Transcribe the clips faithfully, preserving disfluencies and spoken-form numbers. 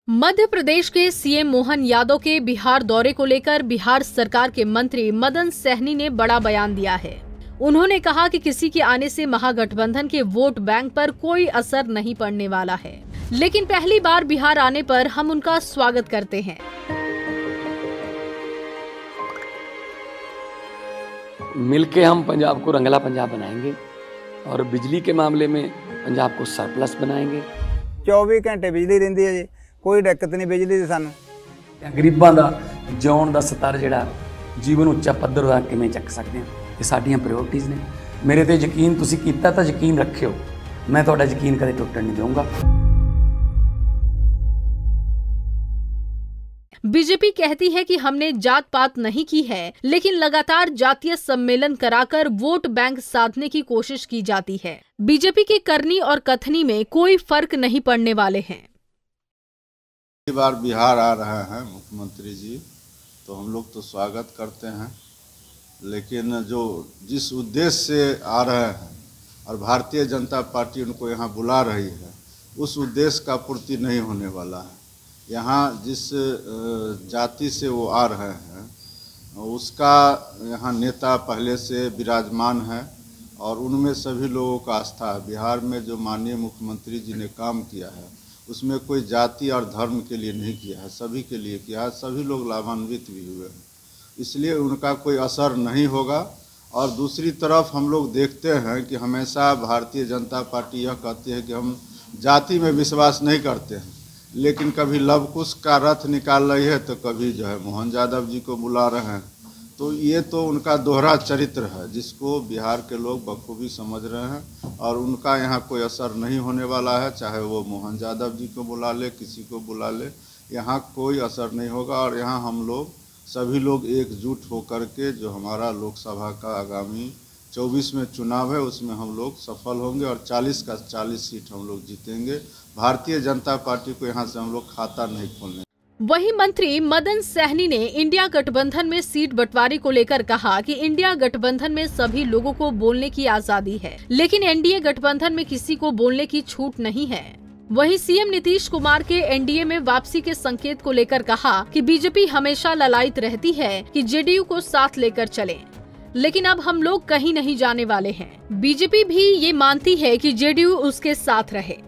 मध्य प्रदेश के सीएम मोहन यादव के बिहार दौरे को लेकर बिहार सरकार के मंत्री मदन सहनी ने बड़ा बयान दिया है। उन्होंने कहा कि किसी के आने से महागठबंधन के वोट बैंक पर कोई असर नहीं पड़ने वाला है, लेकिन पहली बार बिहार आने पर हम उनका स्वागत करते हैं। मिलके हम पंजाब को रंगला पंजाब बनाएंगे और बिजली के मामले में पंजाब को सरप्लस बनाएंगे। चौबीस घंटे बिजली रहिंदी है जी, कोई दिक्कत नहीं बिजली दी सानू। गरीबां दा जिउण दा स्तर जिहड़ा जीवन उच्चा पੱਧਰ दा किवें ਚੱਕ ਸਕਦੇ ਹਾਂ, ਇਹ ਸਾਡੀਆਂ ਪ੍ਰਾਇੋਰਟੀਜ਼ ਨੇ। ਮੇਰੇ ਤੇ ਯਕੀਨ ਤੁਸੀਂ ਕੀਤਾ ਤਾਂ ਯਕੀਨ ਰੱਖਿਓ, मैं ਤੁਹਾਡਾ ਯਕੀਨ ਕਦੇ ਟੁੱਟਣ ਨਹੀਂ ਦਊਂਗਾ। बीजेपी कहती है कि हमने जात पात नहीं की है, लेकिन लगातार जातीय सम्मेलन कराकर वोट बैंक साधने की कोशिश की जाती है। बीजेपी के करनी और कथनी में कोई फर्क नहीं पड़ने वाले हैं। पहली बार बिहार आ रहे हैं मुख्यमंत्री जी, तो हम लोग तो स्वागत करते हैं, लेकिन जो जिस उद्देश्य से आ रहे हैं और भारतीय जनता पार्टी उनको यहाँ बुला रही है, उस उद्देश्य का पूर्ति नहीं होने वाला है। यहाँ जिस जाति से वो आ रहे हैं उसका यहाँ नेता पहले से विराजमान है और उनमें सभी लोगों का आस्था है। बिहार में जो माननीय मुख्यमंत्री जी ने काम किया है उसमें कोई जाति और धर्म के लिए नहीं किया है, सभी के लिए किया है, सभी लोग लाभान्वित भी हुए हैं, इसलिए उनका कोई असर नहीं होगा। और दूसरी तरफ हम लोग देखते हैं कि हमेशा भारतीय जनता पार्टी यह कहती है कि हम जाति में विश्वास नहीं करते हैं, लेकिन कभी लव कुश का रथ निकाल रही है तो कभी जो है मोहन यादव जी को बुला रहे हैं। तो ये तो उनका दोहरा चरित्र है जिसको बिहार के लोग बखूबी समझ रहे हैं और उनका यहाँ कोई असर नहीं होने वाला है। चाहे वो मोहन यादव जी को बुला ले, किसी को बुला ले, यहाँ कोई असर नहीं होगा। और यहाँ हम लोग सभी लोग एकजुट होकर के जो हमारा लोकसभा का आगामी चौबीस में चुनाव है उसमें हम लोग सफल होंगे और चालीस का चालीस सीट हम लोग जीतेंगे। भारतीय जनता पार्टी को यहाँ से हम लोग खाता नहीं खोलने। वहीं मंत्री मदन सहनी ने इंडिया गठबंधन में सीट बंटवारे को लेकर कहा कि इंडिया गठबंधन में सभी लोगों को बोलने की आजादी है, लेकिन एनडीए गठबंधन में किसी को बोलने की छूट नहीं है। वहीं सीएम नीतीश कुमार के एनडीए में वापसी के संकेत को लेकर कहा कि बीजेपी हमेशा ललायित रहती है कि जेडीयू को साथ लेकर चले, लेकिन अब हम लोग कहीं नहीं जाने वाले हैं। बीजेपी भी ये मानती है कि जेडीयू उसके साथ रहे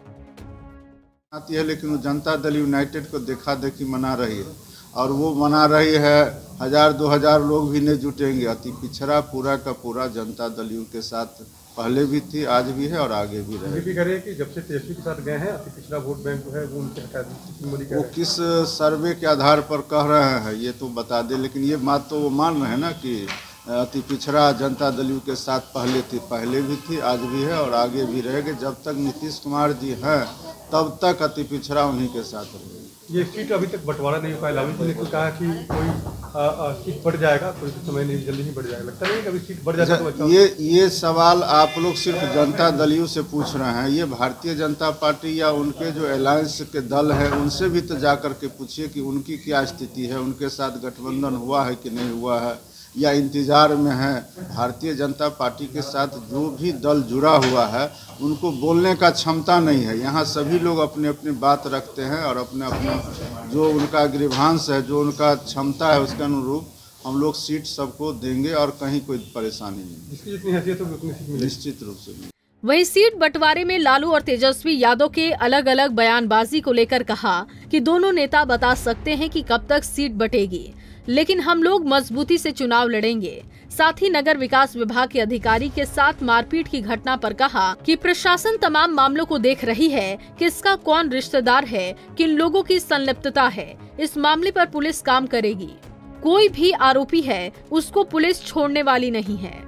आती है, लेकिन वो जनता दल यूनाइटेड को देखा देखी मना रही है और वो मना रही है। हजार दो हजार लोग भी नहीं जुटेंगे। अति पिछड़ा पूरा का पूरा जनता दल यू के साथ पहले भी थी, आज भी है और आगे भी रहे। भी करे कि जब से तेजस्वी के साथ गए हैं अति पिछड़ा वोट बैंक जो है वो उनके हटा दी। वो किस सर्वे के आधार पर कह रहे हैं ये तो बता दे, लेकिन ये बात तो वो मान रहे हैं ना कि अति पिछड़ा जनता दल यू के साथ पहले थी, पहले भी थी, आज भी है और आगे भी रहेगी। जब तक नीतीश कुमार जी हैं तब तक अति पिछड़ा उन्हीं के साथ रहेगी। ये सीट अभी तक बंटवारा नहीं हो पाया। लालू जी ने कहा कि कोई आ, आ, सीट बढ़ जाएगा, कोई समय नहीं, जल्दी नहीं बढ़ जाएगा। लगता नहीं कभी सीट बढ़ जाएगा तो ये ये सवाल आप लोग सिर्फ जनता दल यू से पूछ रहे हैं। ये भारतीय जनता पार्टी या उनके जो अलायंस के दल है उनसे भी तो जा कर के पूछिए कि उनकी क्या स्थिति है, उनके साथ गठबंधन हुआ है कि नहीं हुआ है या इंतजार में है। भारतीय जनता पार्टी के साथ जो भी दल जुड़ा हुआ है उनको बोलने का क्षमता नहीं है। यहाँ सभी लोग अपने अपनी बात रखते हैं और अपने अपने जो उनका ग्रीवांश है, जो उनका क्षमता है उसके अनुरूप हम लोग सीट सबको देंगे और कहीं कोई परेशानी नहीं। जिसकी जितनी हैसियत होगी उतनी सीट मिलेगी निश्चित रूप से। वहीं सीट बंटवारे में लालू और तेजस्वी यादव के अलग अलग बयानबाजी को लेकर कहा कि दोनों नेता बता सकते हैं कि कब तक सीट बटेगी, लेकिन हम लोग मजबूती से चुनाव लड़ेंगे। साथ ही नगर विकास विभाग के अधिकारी के साथ मारपीट की घटना पर कहा कि प्रशासन तमाम मामलों को देख रही है, किसका कौन रिश्तेदार है, किन लोगों की संलिप्तता है। इस मामले पर पुलिस काम करेगी। कोई भी आरोपी है उसको पुलिस छोड़ने वाली नहीं है।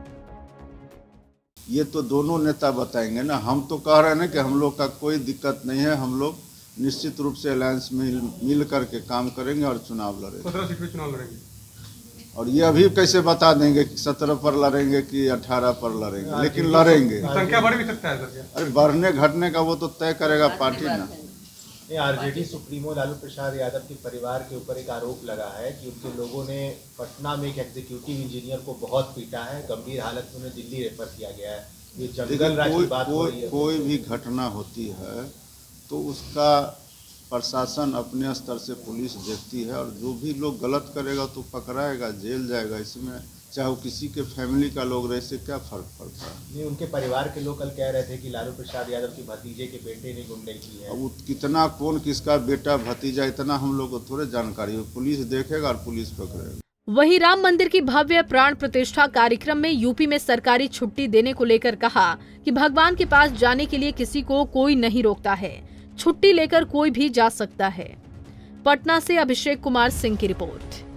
ये तो दोनों नेता बताएंगे ना, हम तो कह रहे हैं ना कि हम लोग का कोई दिक्कत नहीं है। हम लोग निश्चित रूप से अलायंस मिल मिल करके काम करेंगे और चुनाव लड़ेंगे। सत्रह सीट पे चुनाव लड़ेंगे और ये अभी कैसे बता देंगे कि सत्रह पर लड़ेंगे कि अठारह पर लड़ेंगे, लेकिन लड़ेंगे। संख्या बढ़ भी सकता है सर। अरे बढ़ने घटने का वो तो तय करेगा पार्टी ना। आरजेडी सुप्रीमो लालू प्रसाद यादव के परिवार के ऊपर एक आरोप लगा है कि उनके लोगों ने पटना में एक एग्जीक्यूटिव इंजीनियर को बहुत पीटा है, गंभीर हालत में उन्हें दिल्ली रेफर किया गया है। ये जंगल राज की बात हो रही है। कोई भी घटना होती है तो उसका प्रशासन अपने स्तर से पुलिस देखती है, और जो भी लोग गलत करेगा तो पकड़ाएगा, जेल जाएगा। इसमें चाहे वो किसी के फैमिली का लोग रहे, इससे क्या फर्क पड़ता है। नहीं, उनके परिवार के लोग कल कह रहे थे कि लालू प्रसाद यादव के भतीजे के बेटे ने गुंडे की है। अब वो कितना कौन किसका बेटा भतीजा, इतना हम लोग को थोड़े जानकारी है। पुलिस देखेगा और पुलिस पकड़ेगा। वहीं राम मंदिर की भव्य प्राण प्रतिष्ठा कार्यक्रम में यूपी में सरकारी छुट्टी देने को लेकर कहा कि भगवान के पास जाने के लिए किसी को कोई नहीं रोकता है, छुट्टी लेकर कोई भी जा सकता है। पटना से अभिषेक कुमार सिंह की रिपोर्ट।